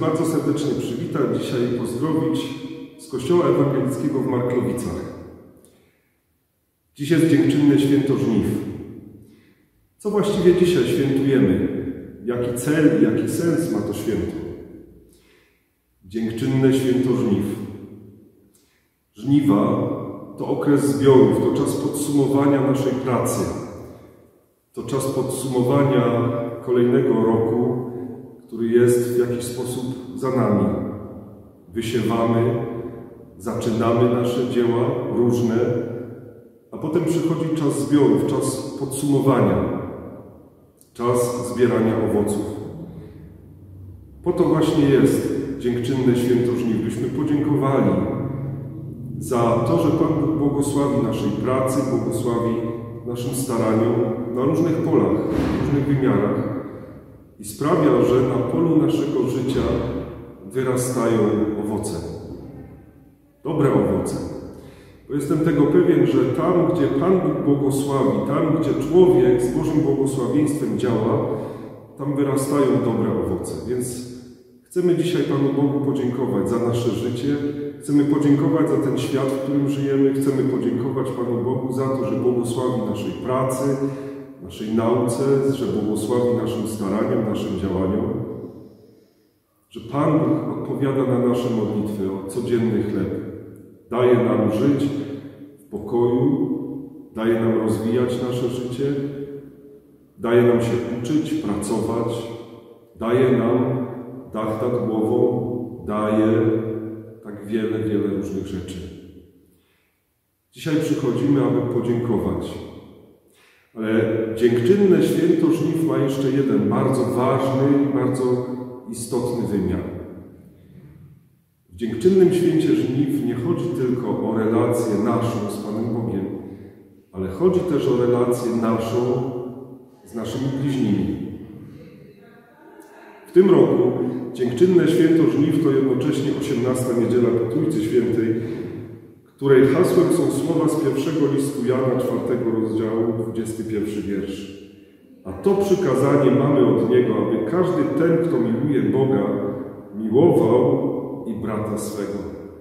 bardzo serdecznie przywitać dzisiaj i pozdrowić z Kościoła Ewangelickiego w Marklowicach. Dziś jest dziękczynne święto żniw. Co właściwie dzisiaj świętujemy? Jaki cel i jaki sens ma to święto? Dziękczynne święto żniw. Żniwa to okres zbiorów, to czas podsumowania naszej pracy. To czas podsumowania kolejnego roku, który jest w jakiś sposób za nami. Wysiewamy, zaczynamy nasze dzieła różne, a potem przychodzi czas zbiorów, czas podsumowania, czas zbierania owoców. Po to właśnie jest dziękczynne święto żniw, byśmy podziękowali za to, że Pan Bóg błogosławi naszej pracy, błogosławi naszym staraniom na różnych polach, w różnych wymiarach i sprawia, że na polu naszego życia wyrastają owoce. Dobre owoce. Bo jestem tego pewien, że tam, gdzie Pan Bóg błogosławi, tam, gdzie człowiek z Bożym błogosławieństwem działa, tam wyrastają dobre owoce. Więc chcemy dzisiaj Panu Bogu podziękować za nasze życie, chcemy podziękować za ten świat, w którym żyjemy, chcemy podziękować Panu Bogu za to, że błogosławi naszej pracy, naszej nauce, że błogosławi naszym staraniom, naszym działaniom, że Pan Bóg odpowiada na nasze modlitwy o codzienny chleb. Daje nam żyć w pokoju, daje nam rozwijać nasze życie, daje nam się uczyć, pracować, daje nam dach nad głową, daje tak wiele, wiele różnych rzeczy. Dzisiaj przychodzimy, aby podziękować. Ale dziękczynne święto żniw ma jeszcze jeden bardzo ważny i bardzo istotny wymiar. W dziękczynnym święcie żniw nie chodzi tylko o relację naszą z Panem Bogiem, ale chodzi też o relację naszą z naszymi bliźnimi. W tym roku dziękczynne święto żniw to jednocześnie 18. niedziela po Trójcy Świętej, której hasłem są słowa z pierwszego listu Jana, 4 rozdziału, 21 wiersz. A to przykazanie mamy od Niego, aby każdy ten, kto miłuje Boga, miłował i brata swego.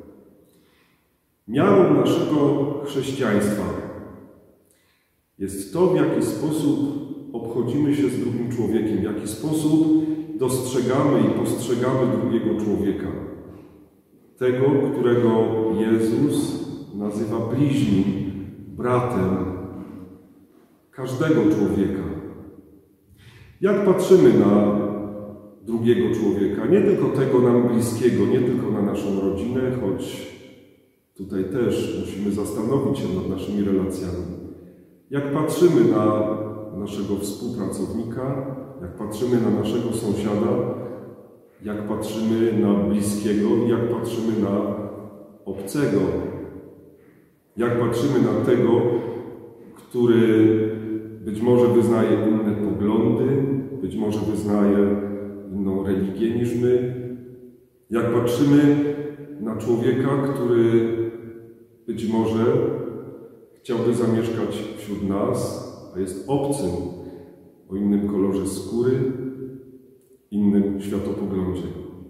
Miarą naszego chrześcijaństwa jest to, w jaki sposób obchodzimy się z drugim człowiekiem, w jaki sposób dostrzegamy i postrzegamy drugiego człowieka. Tego, którego Jezus nazywa bliźnim, bratem każdego człowieka. Jak patrzymy na drugiego człowieka, nie tylko tego nam bliskiego, nie tylko na naszą rodzinę, choć tutaj też musimy zastanowić się nad naszymi relacjami. Jak patrzymy na naszego współpracownika, jak patrzymy na naszego sąsiada, jak patrzymy na bliskiego i jak patrzymy na obcego. Jak patrzymy na tego, który być może wyznaje inne poglądy, być może wyznaje inną religię niż my. Jak patrzymy na człowieka, który być może chciałby zamieszkać wśród nas, a jest obcym, o innym kolorze skóry, innym światopoglądzie.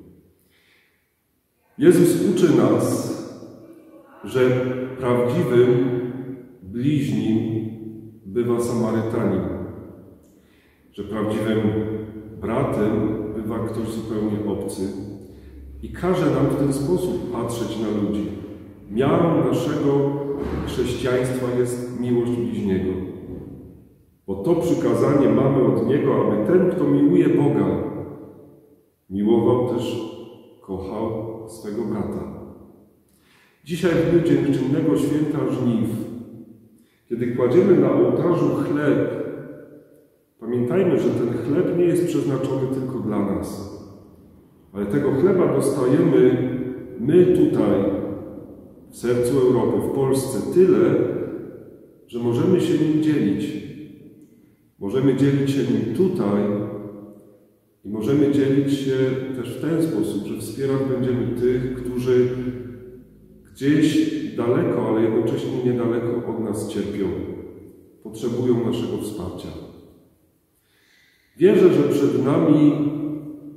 Jezus uczy nas, że prawdziwym bliźnim bywa Samarytanin, że prawdziwym bratem bywa ktoś zupełnie obcy i każe nam w ten sposób patrzeć na ludzi. Miarą naszego chrześcijaństwa jest miłość bliźniego. Bo to przykazanie mamy od Niego, aby ten, kto miłuje Boga, miłował też, kochał swego brata. Dzisiaj w dniu dziękczynnego święta żniw, kiedy kładziemy na ołtarzu chleb, pamiętajmy, że ten chleb nie jest przeznaczony tylko dla nas, ale tego chleba dostajemy my tutaj, w sercu Europy, w Polsce, tyle, że możemy się nim dzielić. Możemy dzielić się nim tutaj i możemy dzielić się też w ten sposób, że wspierać będziemy tych, którzy gdzieś daleko, ale jednocześnie niedaleko od nas cierpią, potrzebują naszego wsparcia. Wierzę, że przed nami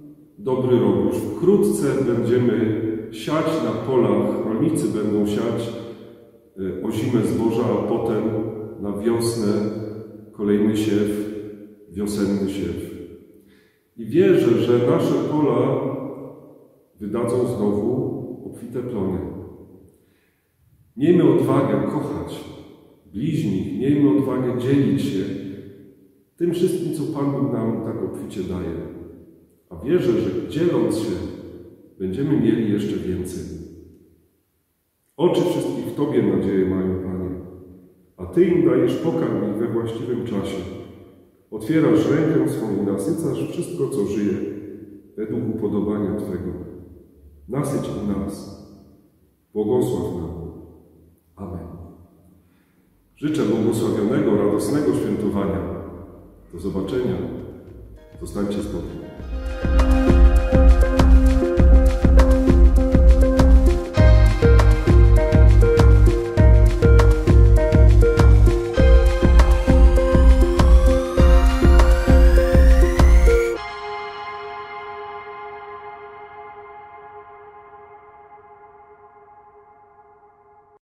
dobry rok. Już wkrótce będziemy siać na polach, rolnicy będą siać ozime zboża, a potem na wiosnę kolejny siew, wiosenny siew. I wierzę, że nasze pola wydadzą znowu obfite plony. Miejmy odwagę kochać bliźnich, miejmy odwagę dzielić się tym wszystkim, co Pan Bóg nam tak obficie daje. A wierzę, że dzieląc się, będziemy mieli jeszcze więcej. Oczy wszystkich w Tobie nadzieję mają, Panie, a Ty im dajesz pokarm ich we właściwym czasie. Otwierasz rękę swą i nasycasz wszystko, co żyje, według upodobania Twego. Nasyć i nas. Błogosław nam. Amen. Życzę błogosławionego, radosnego świętowania. Do zobaczenia. Zostańcie z Bogiem.